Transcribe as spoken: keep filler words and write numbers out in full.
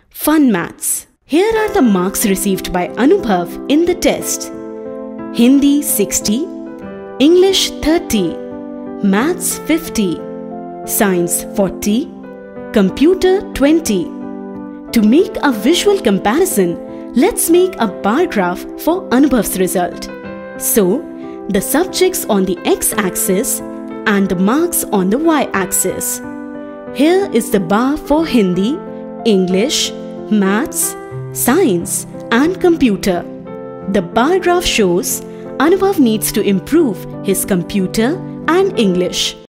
Fun Maths. Here are the marks received by Anubhav in the test. Hindi sixty, English thirty, Maths fifty, Science forty, Computer twenty. To make a visual comparison, let's make a bar graph for Anubhav's result. So, the subjects on the x-axis and the marks on the y-axis. Here is the bar for Hindi, English, Maths, Science and Computer. The bar graph shows Anubhav needs to improve his computer and English.